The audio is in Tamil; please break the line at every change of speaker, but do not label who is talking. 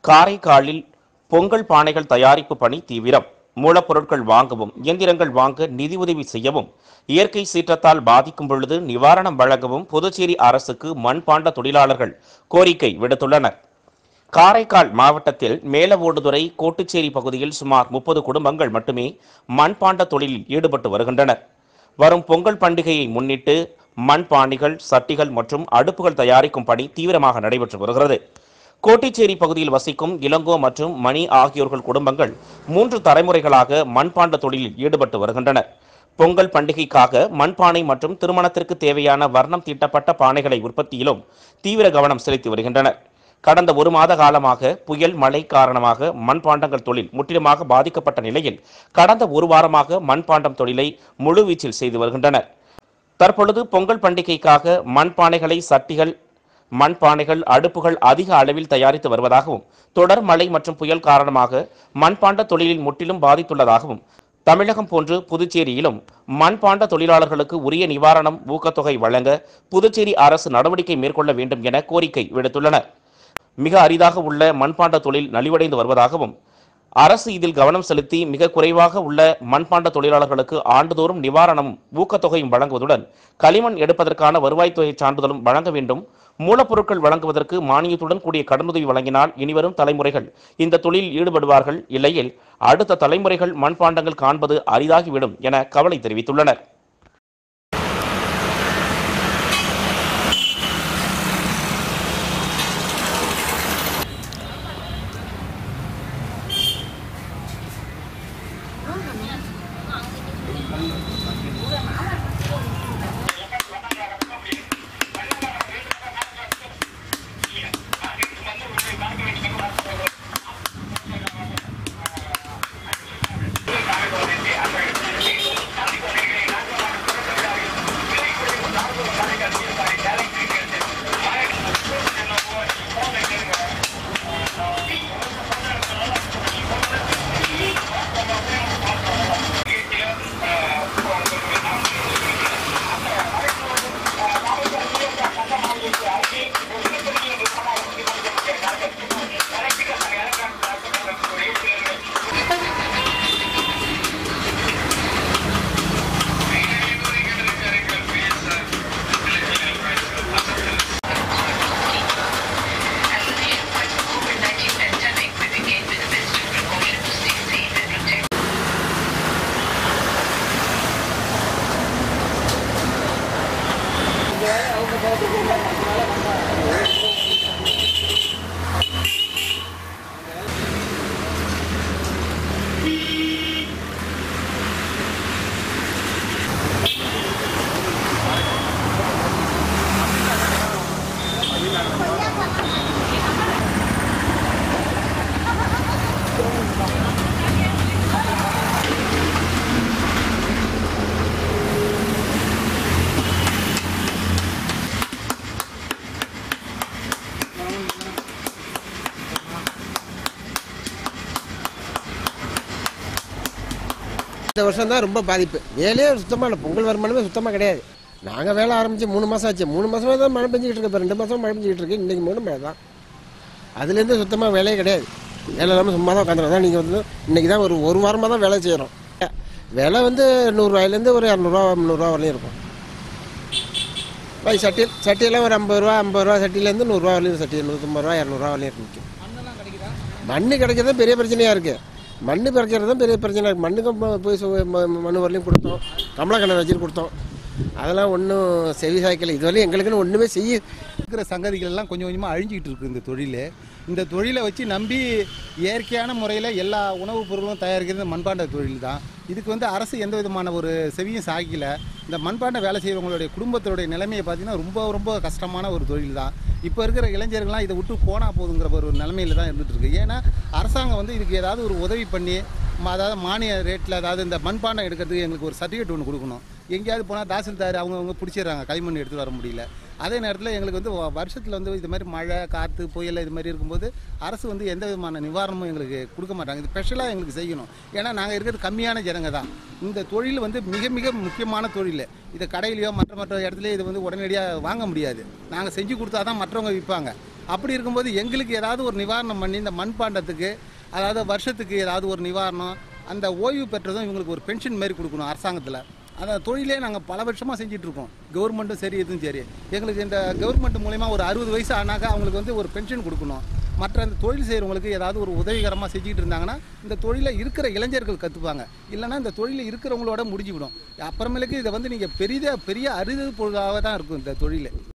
காரைக்காலில் பொங்கல் பானைகள் தயாரிப்பு பணி தீவிரம். மூலப்பொருட்கள் வாங்கவும், இயந்திரங்கள் வாங்க நிதியுதவி செய்யவும், இயற்கை சீற்றத்தால் பாதிக்கும் பொழுது நிவாரணம் வழங்கவும் புதுச்சேரி அரசுக்கு மண்பாண்ட தொழிலாளர்கள் கோரிக்கை விடுத்துள்ளனர். காரைக்கால் மாவட்டத்தில் மேலவோடுதுறை, கோட்டுச்சேரி பகுதியில் சுமார் 30 குடும்பங்கள் மட்டுமே மண்பாண்ட தொழிலில் ஈடுபட்டு வருகின்றனர். வரும் பொங்கல் பண்டிகையை முன்னிட்டு மண்பானைகள், சட்டிகள் மற்றும் அடுப்புகள் தயாரிக்கும் பணி தீவிரமாக நடைபெற்று வருகிறது. கோட்டிச்சேரி பகுதியில் வசிக்கும் இளங்கோ மற்றும் மணி ஆகியோர்கள் குடும்பங்கள் 3 தலைமுறைகளாக மண்பாண்ட தொழிலில் ஈடுபட்டு வருகின்றனர். பொங்கல் பண்டிகைக்காக மண்பானை மற்றும் திருமணத்திற்கு தேவையான வர்ணம் தீட்டப்பட்ட பானைகளை உற்பத்தியிலும் தீவிர கவனம் செலுத்தி வருகின்றனர். கடந்த 1 மாத காலமாக புயல், மழை காரணமாக மண்பாண்டங்கள் தொழில் முற்றிலுமாக பாதிக்கப்பட்ட நிலையில் கடந்த 1 வாரமாக மண்பாண்டம் தொழிலை முழுவீச்சில் செய்து வருகின்றனர். தற்பொழுது பொங்கல் பண்டிகைக்காக மண்பானைகளை, சட்டிகள், மண்பானைகள், அடுப்புகள் அதிக அளவில் தயாரித்து வருவதாகவும், தொடர் மழை மற்றும் புயல் காரணமாக மண்பாண்ட தொழிலில் முற்றிலும் பாதித்துள்ளதாகவும், தமிழகம் போன்று புதுச்சேரியிலும் மண்பாண்ட தொழிலாளர்களுக்கு உரிய நிவாரணம், ஊக்கத்தொகை வழங்க புதுச்சேரி அரசு நடவடிக்கை மேற்கொள்ள வேண்டும் என கோரிக்கை விடுத்துள்ளனர். மிக அரிதாக உள்ள மண்பாண்ட தொழில் நலிவடைந்து வருவதாகவும், அரசு இதில் கவனம் செலுத்தி மிக குறைவாக உள்ள மண்பாண்ட தொழிலாளர்களுக்கு ஆண்டுதோறும் நிவாரணம், ஊக்கத்தொகையும் வழங்குவதுடன் களிமண் எடுப்பதற்கான வருவாய்த்தொகை சான்றிதழும் வழங்க வேண்டும். மூலப்பொருட்கள் வழங்குவதற்கு மானியத்துடன் கூடிய கடனுதவி வழங்கினால் இனிவரும் தலைமுறைகள் இந்த தொழிலில் ஈடுபடுவார்கள். இல்லையில் அடுத்த தலைமுறைகள் மண்பாண்டங்கள் காண்பது அரிதாகிவிடும் என கவலை தெரிவித்துள்ளனர்.
இந்த வருஷம் தான் ரொம்ப பாதிப்பு. வேலையே சுத்தமாக இல்லை, பொங்கல் வருமானமே சுத்தமாக கிடையாது. நாங்கள் வேலை ஆரம்பித்து 3 மாதம் ஆச்சு. 3 மாதமாக தான் மழை பெஞ்சிக்கிட்டு இருக்கு. இப்போ 2 மாதம் மழை பெஞ்சிக்கிட்டு இருக்கு. இன்றைக்கி 3 மழை தான். அதுலேருந்து சுத்தமாக வேலையே கிடையாது. வேலை இல்லாமல் சும்மா தான் உட்காந்துருக்கோம். நீங்கள் வந்து இன்றைக்கி தான் ஒரு வாரமாக தான் வேலை செய்கிறோம். வேலை வந்து 100 ரூபாயிலேருந்து ஒரு 200 ரூபா 300 ரூபா வரலையும் இருக்கும். சட்டியெல்லாம் ஒரு 50 ரூபா சட்டியிலேருந்து 100 ரூபா வரலையும், சட்டி 150 ரூபா 200 ரூபா வரலையும் நிற்கும். மண் கிடைக்கிறது பெரிய பிரச்சனையாக இருக்குது. மண் பறிக்கிறது தான் பெரிய பிரச்சனை இருக்குது. மண்ணுக்கும் போய் மண் வரலையும் கொடுத்தோம், கமலா கிணறு வச்சுட்டு கொடுத்தோம். அதெல்லாம் ஒன்றும் செவி சாய்க்கலை. இதுவரையும் எங்களுக்குன்னு ஒன்றுமே
இருக்கிற சங்கதிகள் எல்லாம் கொஞ்சம் கொஞ்சமாக அழிஞ்சிக்கிட்டு இருக்குது. இந்த தொழிலை வச்சு நம்பி இயற்கையான முறையில் எல்லா உணவுப் பொருளும் தயாரிக்கிறது மண்பாண்ட தொழில் தான். இதுக்கு வந்து அரசு எந்த விதமான ஒரு செவியும் சாய்க்கலை. இந்த மண்பாண்ட வேலை செய்கிறவங்களுடைய குடும்பத்தினுடைய நிலைமையை பார்த்திங்கன்னா ரொம்ப ரொம்ப கஷ்டமான ஒரு தொழில் தான். இப்போ இருக்கிற இளைஞர்கள்லாம் இதை விட்டு போனால் போதுங்கிற ஒரு நிலைமையில் தான் இருந்துகிட்ருக்கு. ஏன்னா அரசாங்கம் வந்து இதுக்கு ஏதாவது ஒரு உதவி பண்ணி, அதாவது மானிய ரேட்டில், அதாவது இந்த மண்பாண்டம் எடுக்கிறதுக்கு எங்களுக்கு ஒரு சர்டிஃபிகேட் ஒன்று கொடுக்கணும். எங்கேயாவது போனால் தாசில்தார் அவங்க பிடிச்சிடுறாங்க, களிமண் எடுத்து வர முடியல. அதே நேரத்தில் எங்களுக்கு வந்து வருஷத்தில் வந்து இது மாதிரி மழை, காற்று, புயல் இது மாதிரி இருக்கும்போது அரசு வந்து எந்த விதமான நிவாரணமும் எங்களுக்கு கொடுக்க மாட்டாங்க. இது ஸ்பெஷலாக எங்களுக்கு செய்யணும். ஏன்னா நாங்கள் இருக்கிறது கம்மியான ஜனங்க தான். இந்த தொழில் வந்து மிக மிக முக்கியமான தொழில். இதை கடையிலையோ மற்ற இடத்துலையோ இது வந்து உடனடியாக வாங்க முடியாது. நாங்கள் செஞ்சு கொடுத்தா தான் மற்றவங்க விற்பாங்க. அப்படி இருக்கும்போது எங்களுக்கு ஏதாவது ஒரு நிவாரணம் பண்ணி இந்த மண்பாண்டத்துக்கு, அதாவது வருஷத்துக்கு ஏதாவது ஒரு நிவாரணம், அந்த ஓய்வு பெற்றதும் இவங்களுக்கு ஒரு பென்ஷன் மாரி கொடுக்கணும் அரசாங்கத்தில். அந்த தொழிலே நாங்கள் பல வருஷமாக செஞ்சிட்ருக்கோம். கவர்மெண்ட்டும் சரி, எதுவும் சரி. எங்களுக்கு இந்த கவர்மெண்ட் மூலயமா ஒரு 60 வயசு ஆனாக்கா அவங்களுக்கு வந்து ஒரு பென்ஷன் கொடுக்கணும். மற்ற அந்த தொழில் செய்கிறவங்களுக்கு ஏதாவது ஒரு உதவிகரமாக செஞ்சுக்கிட்டு இருந்தாங்கன்னா இந்த தொழிலில் இருக்கிற இளைஞர்கள் கற்றுப்பாங்க. இல்லைன்னா இந்த தொழிலில் இருக்கிறவங்களோட முடிஞ்சுவிடும். அப்புறமேலுக்கு இதை வந்து நீங்கள் பெரிய அறிவு பொருளாக தான் இருக்கும் இந்த தொழில்.